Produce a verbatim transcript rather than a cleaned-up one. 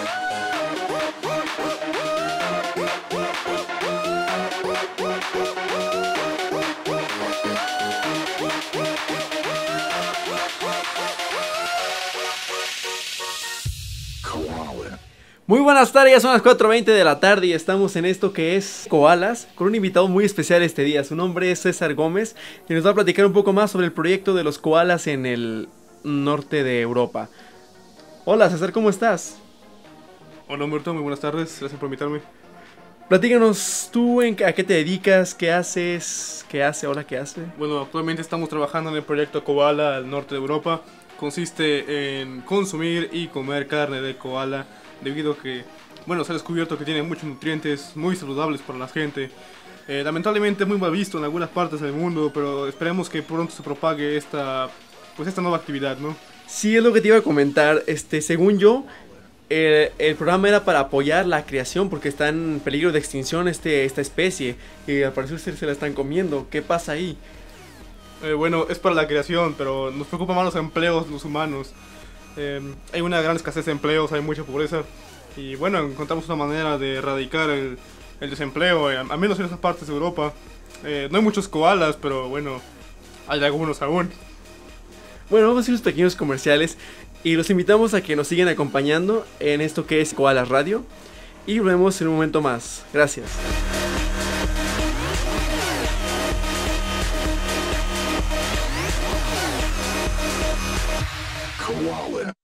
Muy buenas tardes, ya son las cuatro veinte de la tarde y estamos en esto que es Koalas, con un invitado muy especial este día. Su nombre es César Gómez y nos va a platicar un poco más sobre el proyecto de los koalas en el norte de Europa. Hola César, ¿cómo estás? Hola Humberto, muy buenas tardes, gracias por invitarme. Platícanos, tú en, a qué te dedicas, qué haces, qué hace, hola, qué hace. Bueno, actualmente estamos trabajando en el proyecto Koala al norte de Europa. Consiste en consumir y comer carne de koala, debido a que, bueno, se ha descubierto que tiene muchos nutrientes muy saludables para la gente. Eh, lamentablemente muy mal visto en algunas partes del mundo, pero esperemos que pronto se propague esta, pues esta nueva actividad, ¿no? Sí, es lo que te iba a comentar, este, según yo, el, el programa era para apoyar la creación porque está en peligro de extinción este, esta especie y al parecer se, se la están comiendo. ¿Qué pasa ahí? Eh, bueno, es para la creación, pero nos preocupan más los empleos, los humanos. Eh, hay una gran escasez de empleos, hay mucha pobreza. Y bueno, encontramos una manera de erradicar el, el desempleo, eh, al menos en esas partes de Europa. Eh, no hay muchos koalas, pero bueno, hay algunos aún. Bueno, vamos a hacer unos pequeños comerciales y los invitamos a que nos sigan acompañando en esto que es Koalas Radio. Y nos vemos en un momento más. Gracias. Koala.